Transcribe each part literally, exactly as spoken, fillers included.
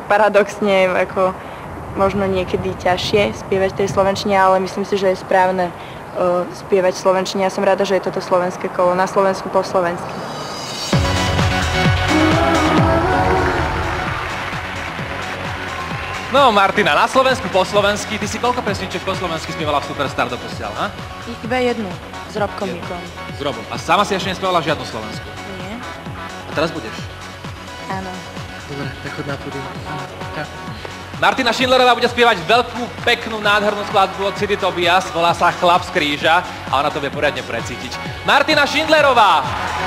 paradoxne ako možno niekedy ťažšie spievať tej slovenčine, ale myslím si, že je správne uh, spievať slovenčine. Ja som rada, že je toto slovenské kolo, na Slovensku po slovensky. No Martina, na Slovensku po slovensky, ty si koľko pesniček po slovensky spievala v Superstar doposiaľ, ha? Iba jednu, s Robkom Mikom. S Robom. A sama si ešte nespievala žiadnu slovensku? Nie. A teraz budeš? Áno. Dobre, tak chod na pódium. Martina Schindlerová bude spievať veľkú, peknú, nádhernú skladbu od Sidy Tobias, volá sa Chlap z kríža a ona to vie poriadne precítiť. Martina Schindlerová!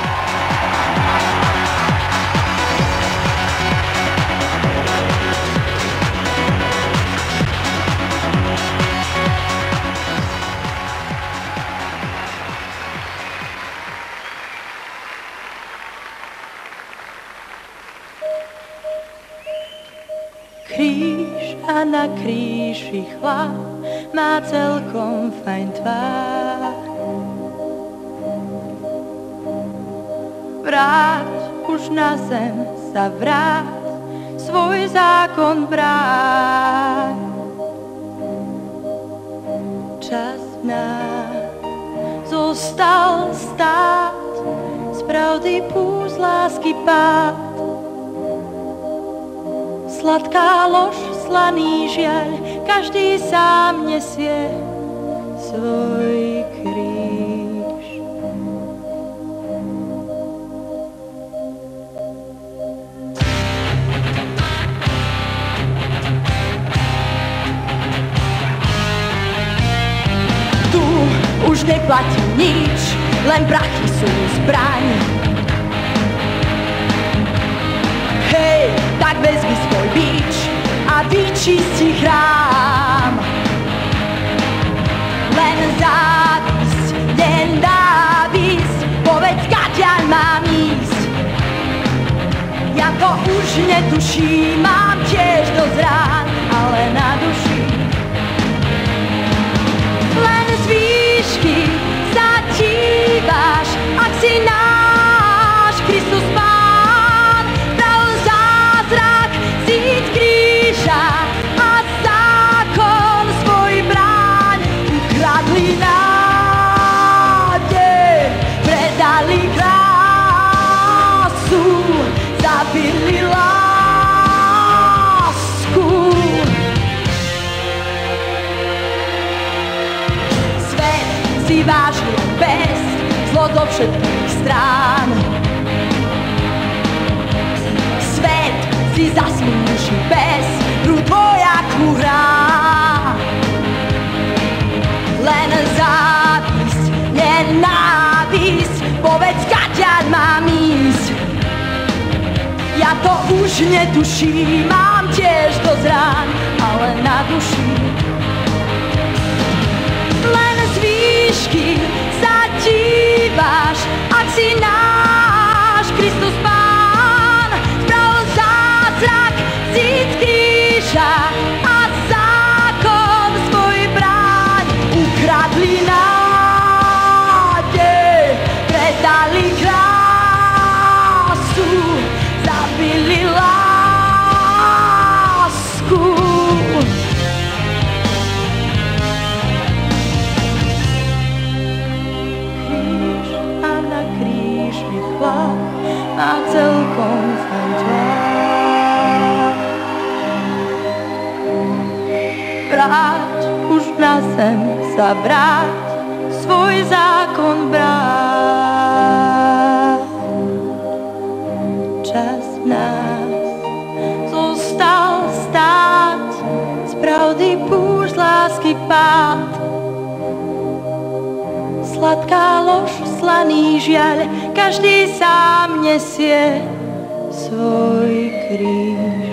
Kríž a na kríži chlap má celkom fajn tvár. Vráť už na zem sa vráť, svoj zákon bráť. Čas nás zostal stáť, z pravdy púšť lásky pád. Sladká lož, slaný žiaľ, každý sám nesie svoj kríž. Tu už neplatí nič, len prachy sú zbraň. Hej, tak vezmi svoj bič a vyčisti chrám. Len závisť, nenávisť, povedz, kadiaľ mám ísť. Ja to už netuším, mám tiež dosť rán, ale na duši len z výšky sa díváš, ak si náš Kristus Pán. Cít kríža a zákon svoj bráň. Ukradli nádej, predali krásu, zabili lásku. Svet si vážil bez zlo do všetkých strán. Svet si zaslúži bez hru dvojakú hrá. Len závisť, nenávisť, povedz, kadiaľ mám ísť. Ja to už netuším, mám tiež dosť rán, ale na duši len z výšky sa díváš, ak si náš Kristus Pán. Cít kríža a zákon svoj bráň. Ukradli nádej, predali krásu, zabili lásku. Kríž a na kríži chlap má celkom fajn tvár. Vráť už na zem sa vráť, svoj zákon bráť. Čas nás zostal stáť, z pravdy púšť lásky pád. Sladká lož, slaný žiaľ, každý sám nesie svoj kríž.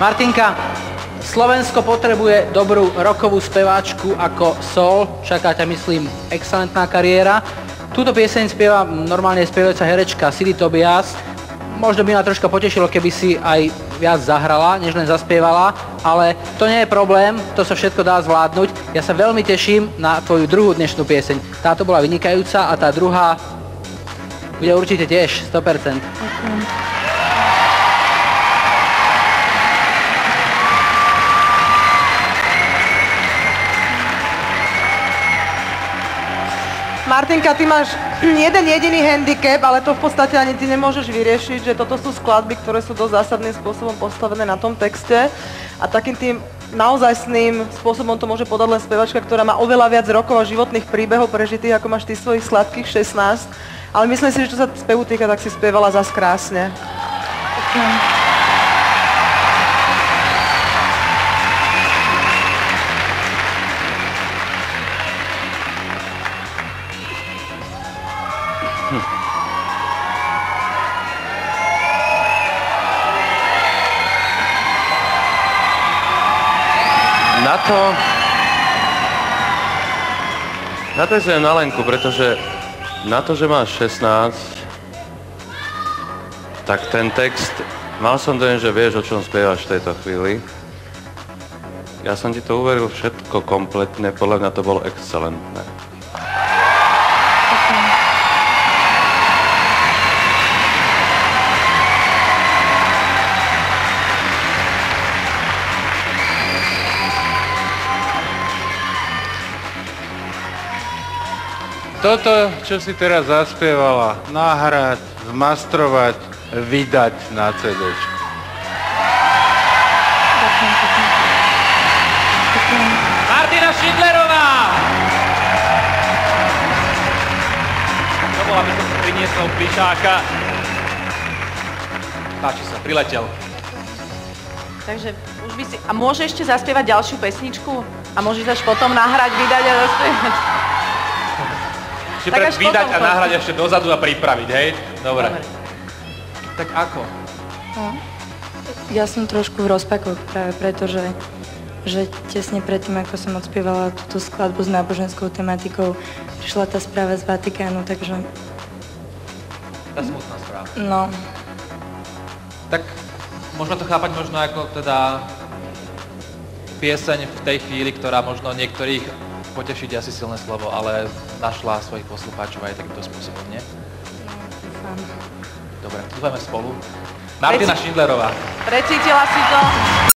Martinka, Slovensko potrebuje dobrú rockovú speváčku ako Sol, čaká ťa, myslím, excelentná kariéra. Túto pieseň spieva normálne spievajúca herečka City Tobias. Možno by ma troška potešilo, keby si aj viac zahrala, než len zaspievala, ale to nie je problém, to sa všetko dá zvládnuť. Ja sa veľmi teším na tvoju druhú dnešnú pieseň. Táto bola vynikajúca a tá druhá bude určite tiež, sto percent. Ďakujem. Martinka, ty máš jeden jediný handicap, ale to v podstate ani ty nemôžeš vyriešiť, že toto sú skladby, ktoré sú dosť zásadným spôsobom postavené na tom texte a takým tým naozajstným spôsobom to môže podať len spevačka, ktorá má oveľa viac rokov a životných príbehov prežitých, ako máš ty svojich sladkých šestnásť. Ale myslím si, že čo sa spevu týka, tak si spievala zas krásne. Na to... Na to je na Lenku, pretože na to, že máš šestnásť, tak ten text, mal som dojem, že vieš, o čom spievaš v tejto chvíli. Ja som ti to uveril všetko kompletne, podľa mňa to bolo excelentné. Toto, čo si teraz zaspievala, nahrať, zmastrovať, vydať na cédéčku. Martina Šindlerová! To bola, aby som priniesol plišáka. Páči sa, priletel. Takže už by si... A môže ešte zaspievať ďalšiu pesničku? A môžeš až potom nahrať, vydať a zaspievať? Čiže pred vydať a nahrať ešte dozadu a pripraviť, hej? Dobre. Dobre. Tak ako? No, ja som trošku v rozpakoch práve preto, že, že tesne predtým, ako som odspievala túto skladbu s náboženskou tematikou, prišla tá správa z Vatikánu, takže... Tá smutná správa. No. Tak možno to chápať možno ako teda pieseň v tej chvíli, ktorá možno niektorých potešiť asi silné slovo, ale našla svojich poslucháčov aj takýmto spôsobom, nie? No, dúfam. Dobre, dúfajme spolu. Martina Šindlerová. Precítila si to?